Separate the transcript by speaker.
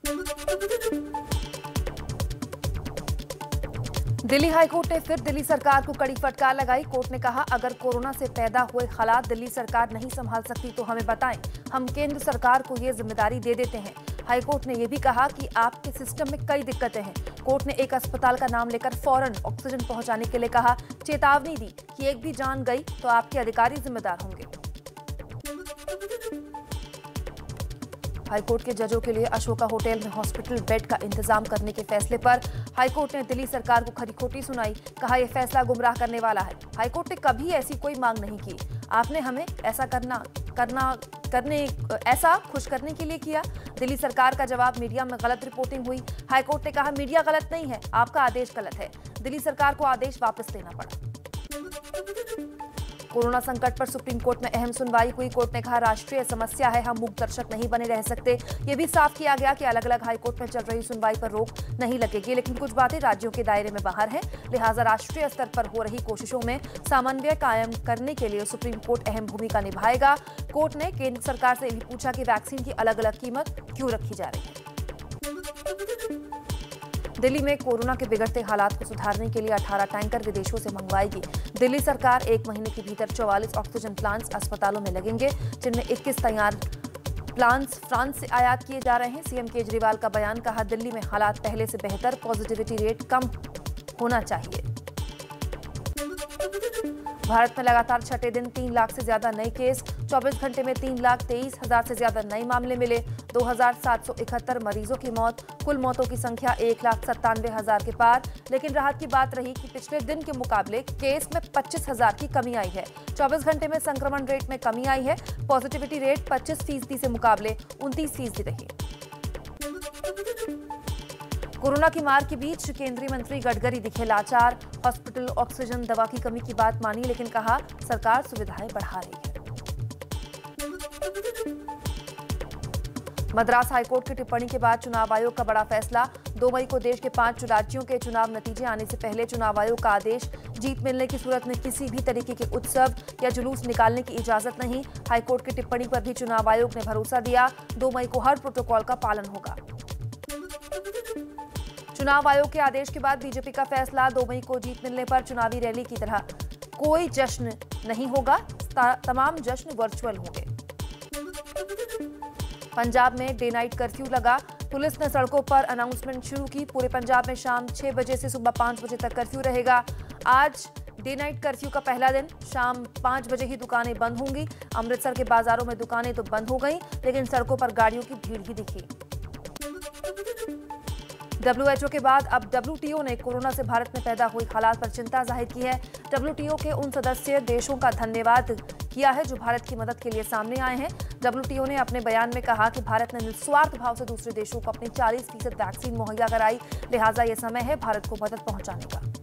Speaker 1: Delhi high court ने फिर दिल्ली सरकार को कड़ी फटकार लगाई। कोर्ट ने कहा, अगर कोरोना से पैदा हुए हालात दिल्ली सरकार नहीं संभाल सकती तो हमें बताएं, हम केंद्र सरकार को ये जिम्मेदारी दे देते हैं। हाईकोर्ट ने यह भी कहा कि आपके सिस्टम में कई दिक्कतें हैं। कोर्ट ने एक अस्पताल का नाम लेकर फौरन ऑक्सीजन पहुंचाने के लिए कहा, चेतावनी दी कि एक भी जान गई तो आपके अधिकारी जिम्मेदार होंगे। हाईकोर्ट के जजों के लिए अशोका होटल में हॉस्पिटल बेड का इंतजाम करने के फैसले पर हाईकोर्ट ने दिल्ली सरकार को खरी खोटी सुनाई। कहा, यह फैसला गुमराह करने वाला है। हाईकोर्ट ने कभी ऐसी कोई मांग नहीं की। आपने हमें ऐसा खुश करने के लिए किया। दिल्ली सरकार का जवाब, मीडिया में गलत रिपोर्टिंग हुई। हाईकोर्ट ने कहा, मीडिया गलत नहीं है, आपका आदेश गलत है। दिल्ली सरकार को आदेश वापस लेना पड़ा। कोरोना संकट पर सुप्रीम कोर्ट में अहम सुनवाई हुई। कोर्ट ने कहा, राष्ट्रीय समस्या है, हम मूक दर्शक नहीं बने रह सकते। ये भी साफ किया गया कि अलग अलग हाईकोर्ट में चल रही सुनवाई पर रोक नहीं लगेगी, लेकिन कुछ बातें राज्यों के दायरे में बाहर हैं। लिहाजा राष्ट्रीय स्तर पर हो रही कोशिशों में समन्वय कायम करने के लिए सुप्रीम कोर्ट अहम भूमिका निभाएगा। कोर्ट ने केंद्र सरकार से भी पूछा कि वैक्सीन की अलग अलग कीमत क्यों रखी जा रही है। दिल्ली में कोरोना के बिगड़ते हालात को सुधारने के लिए 18 टैंकर विदेशों से मंगवाएगी। दिल्ली सरकार 1 महीने के भीतर 44 ऑक्सीजन प्लांट्स अस्पतालों में लगेंगे, जिनमें 21 तैयार प्लांट्स फ्रांस से आयात किए जा रहे हैं। सीएम केजरीवाल का बयान, कहा, दिल्ली में हालात पहले से बेहतर, पॉजिटिविटी रेट कम होना चाहिए। भारत में लगातार छठे दिन 3 लाख से ज्यादा नए केस। 24 घंटे में 3,23,000 से ज्यादा नए मामले मिले। 2,771 मरीजों की मौत। कुल मौतों की संख्या 1,97,000 के पार। लेकिन राहत की बात रही कि पिछले दिन के मुकाबले केस में 25,000 की कमी आई है। 24 घंटे में संक्रमण रेट में कमी आई है। पॉजिटिविटी रेट 25% से मुकाबले 29% रही। कोरोना की मार के बीच केंद्रीय मंत्री गडकरी दिखे लाचार। हॉस्पिटल ऑक्सीजन दवा की कमी की बात मानी, लेकिन कहा, सरकार सुविधाएं बढ़ा रही है। मद्रास हाईकोर्ट की टिप्पणी के बाद चुनाव आयोग का बड़ा फैसला। 2 मई को देश के 5 राज्यों के चुनाव नतीजे आने से पहले चुनाव आयोग का आदेश, जीत मिलने की सूरत में किसी भी तरीके के उत्सव या जुलूस निकालने की इजाजत नहीं। हाईकोर्ट की टिप्पणी पर भी चुनाव आयोग ने भरोसा दिया, 2 मई को हर प्रोटोकॉल का पालन होगा। चुनाव आयोग के आदेश के बाद बीजेपी का फैसला, 2 मई को जीत मिलने पर चुनावी रैली की तरह कोई जश्न नहीं होगा, तमाम जश्न वर्चुअल होंगे। पंजाब में डे नाइट कर्फ्यू लगा। पुलिस ने सड़कों पर अनाउंसमेंट शुरू की। पूरे पंजाब में शाम 6 बजे से सुबह 5 बजे तक कर्फ्यू रहेगा। आज डे नाइट कर्फ्यू का पहला दिन। शाम 5 बजे ही दुकानें बंद होंगी। अमृतसर के बाजारों में दुकानें तो बंद हो गई, लेकिन सड़कों पर गाड़ियों की भीड़ ही दिखी। WHO के बाद अब WTO ने कोरोना से भारत में पैदा हुई हालात पर चिंता जाहिर की है। WTO के उन सदस्य देशों का धन्यवाद किया है जो भारत की मदद के लिए सामने आए हैं। WTO ने अपने बयान में कहा कि भारत ने निस्वार्थ भाव से दूसरे देशों को अपनी 40% वैक्सीन मुहैया कराई, लिहाजा ये समय है भारत को मदद पहुंचाने का।